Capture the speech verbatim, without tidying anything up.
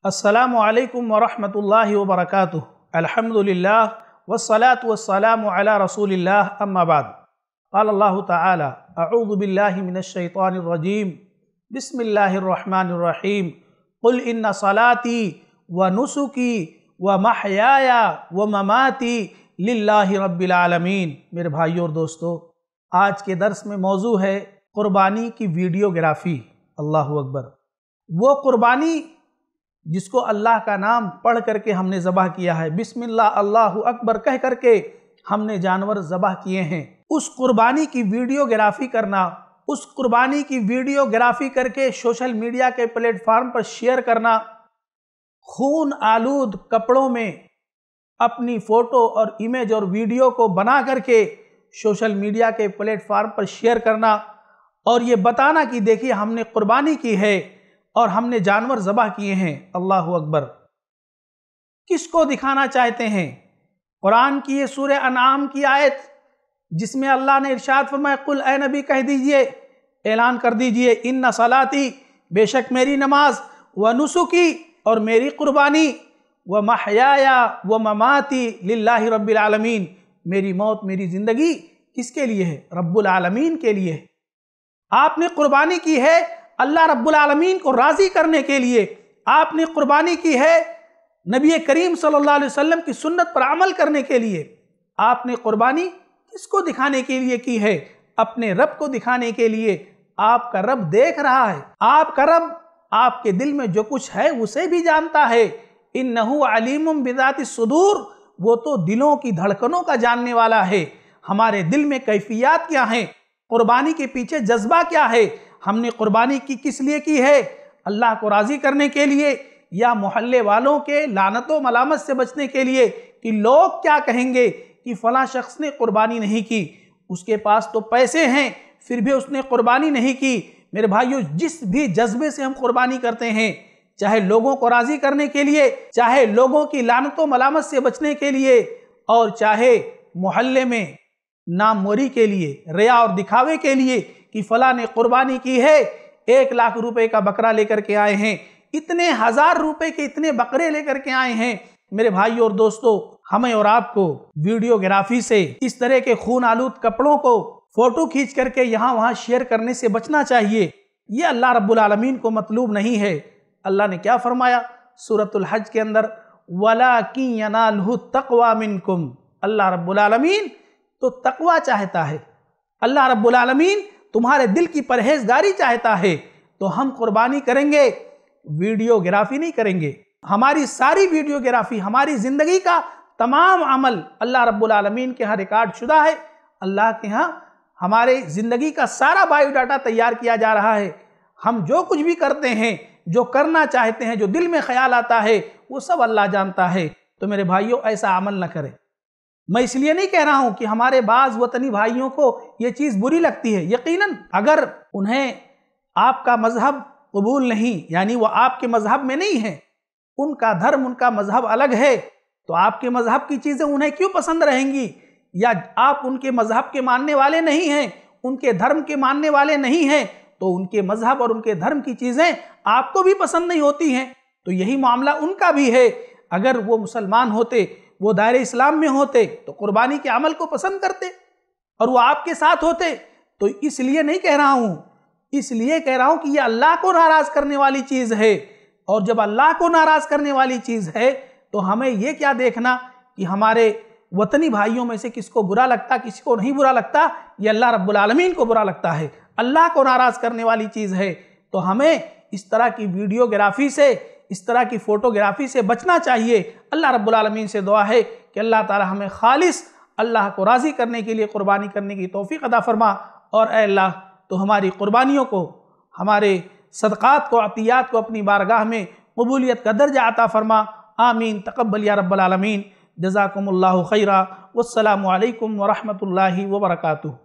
السلام علیکم ورحمۃ اللہ وبرکاتہ۔ الحمدللہ والصلاة والسلام علی رسول اللہ، اما بعد۔ قال اللہ تعالی اعوذ باللہ من الشیطان الرجیم، بسم اللہ الرحمن الرحیم، قل ان صلاتی ونسکی ومحیای ومماتی للہ رب العالمین۔ میرے بھائیوں اور دوستو، آج کے درس میں موضوع ہے قربانی کی ویڈیوگرافی۔ اللہ اکبر۔ وہ قربانی جس کو اللہ کا نام پڑھ کر کے ہم نے ذبح کیا ہے، بسم اللہ اللہ اکبر کہہ کر کے ہم نے جانور ذبح کیے ہیں، اس قربانی کی ویڈیوگرافی کرنا، اس قربانی کی ویڈیوگرافی کر کے سوشل میڈیا کے پلیٹ فارم پر شیئر کرنا، خون آلود کپڑوں میں اپنی فوٹو اور امیج اور ویڈیو کو بنا کر کے سوشل میڈیا کے پلیٹ فارم پر شیئر کرنا اور یہ بتانا کہ دیکھیے ہم نے قربانی کی ہے اور ہم نے جانور ذبح کیے ہیں۔ اللہ اکبر۔ کس کو دکھانا چاہتے ہیں؟ قرآن کی یہ سورہ انعام کی آیت جس میں اللہ نے ارشاد فرمایا، قل اے نبی کہہ دیجئے، اعلان کر دیجئے، ان صلاتی بے شک میری نماز، ونسکی اور میری قربانی، ومحیای ومماتی للہ رب العالمین، میری موت میری زندگی کس کے لیے ہے؟ رب العالمین کے لیے ہے۔ آپ نے قربانی کی ہے اللہ رب العالمین کو راضی کرنے کے لیے، آپ نے قربانی کی ہے نبی کریم صلی اللہ علیہ وسلم کی سنت پر عمل کرنے کے لیے، آپ نے قربانی کس کو دکھانے کے لیے کی ہے؟ اپنے رب کو دکھانے کے لیے۔ آپ کا رب دیکھ رہا ہے، آپ کا رب آپ کے دل میں جو کچھ ہے اسے بھی جانتا ہے۔ انہ علیم بذات الصدور، وہ تو دلوں کی دھڑکنوں کا جاننے والا ہے۔ ہمارے دل میں کیفیات کیا ہیں، قربانی کے پیچھے جذبہ کیا ہے، ہم نے قربانی کی کس لیے کی ہے؟ اللہ کو راضی کرنے کے لیے یا محلے والوں کے لعنت و ملامت سے بچنے کے لیے کہ لوگ کیا کہیں گے کہ فلاں شخص نے قربانی نہیں کی، اس کے پاس تو پیسے ہیں پھر بھی اس نے قربانی نہیں کی۔ میرے بھائیوں، جس بھی جذبے سے ہم قربانی کرتے ہیں، چاہے لوگوں کو راضی کرنے کے لیے، چاہے لوگوں کی لعنت و ملامت سے بچنے کے لیے، اور چاہے محلے میں ناموری کے لیے، ریا اور دکھاوے کے لیے کہ فلاں نے قربانی کی ہے، ایک لاکھ روپے کا بکرا لے کر کے آئے ہیں، اتنے ہزار روپے کے اتنے بکرے لے کر کے آئے ہیں۔ میرے بھائیوں اور دوستو، ہمیں اور آپ کو ویڈیوگرافی سے، اس طرح کے خون آلود کپڑوں کو فوٹو کھینچ کر کے یہاں وہاں شیئر کرنے سے بچنا چاہیے۔ یہ اللہ رب العالمین کو مطلوب نہیں ہے۔ اللہ نے کیا فرمایا سورۃ الحج کے اندر؟ وَلَٰكِن يَنَالُهُ التَّقْوَىٰ مِنْكُمْ۔ اللہ رب العالمین تو تقوی چاہتا ہے، اللہ رب العالمین تمہارے دل کی پرہیزگاری چاہتا ہے۔ تو ہم قربانی کریں گے، ویڈیوگرافی نہیں کریں گے۔ ہماری ساری ویڈیوگرافی، ہماری زندگی کا تمام عمل اللہ رب العالمین کے ہاں ریکارڈ شدہ ہے۔ اللہ کے ہاں ہمارے زندگی کا سارا بایو ڈاٹا تیار کیا جا رہا ہے۔ ہم جو کچھ بھی کرتے ہیں، جو کرنا چاہتے ہیں، جو دل میں خیال آتا ہے، وہ سب اللہ جانتا ہے۔ تو میرے بھائیوں، ایسا عمل نہ کریں۔ میں اس لیے نہیں کہہ رہا ہوں کہ ہمارے بعض وطنی بھائیوں کو یہ چیز بری لگتی ہے۔ یقیناً اگر انہیں آپ کا مذہب قبول نہیں، یعنی وہ آپ کے مذہب میں نہیں ہیں، ان کا دھرم، ان کا مذہب الگ ہے، تو آپ کے مذہب کی چیزیں انہیں کیوں پسند رہیں گی؟ یا آپ ان کے مذہب کے ماننے والے نہیں ہیں، ان کے دھرم کے ماننے والے نہیں ہیں، تو ان کے مذہب اور ان کے دھرم کی چیزیں آپ کو بھی پسند نہیں ہوتی ہیں۔ تو یہی معاملہ ان کا بھی ہے۔ اگر وہ مسلمان ہوتے، وہ دائرہ اسلام میں ہوتے، تو قربانی کے عمل کو پسند کرتے اور وہ آپ کے ساتھ ہوتے۔ تو اس لیے نہیں کہہ رہا ہوں، اس لیے کہہ رہا ہوں کہ یہ اللہ کو ناراض کرنے والی چیز ہے، اور جب اللہ کو ناراض کرنے والی چیز ہے تو ہمیں یہ کیا دیکھنا کہ ہمارے وطنی بھائیوں میں سے کس کو برا لگتا، کسی کو نہیں برا لگتا، یہ اللہ رب العالمین کو برا لگتا ہے، اللہ کو ناراض کرنے والی چیز ہے۔ تو ہمیں اس طرح کی ویڈیوگرافی سے، اس طرح کی فوٹوگرافی سے بچنا چاہیے۔ اللہ رب العالمین سے دعا ہے کہ اللہ تعالی ہمیں خالص اللہ کو راضی کرنے کے لیے قربانی کرنے کی توفیق عطا فرما، اور اے اللہ تو ہماری قربانیوں کو، ہمارے صدقات کو، عطیات کو اپنی بارگاہ میں قبولیت کا درجہ عطا فرما۔ آمین، تقبل یا رب العالمین۔ جزاکم اللہ خیرا، والسلام علیکم ورحمۃ اللہ وبرکاتہ۔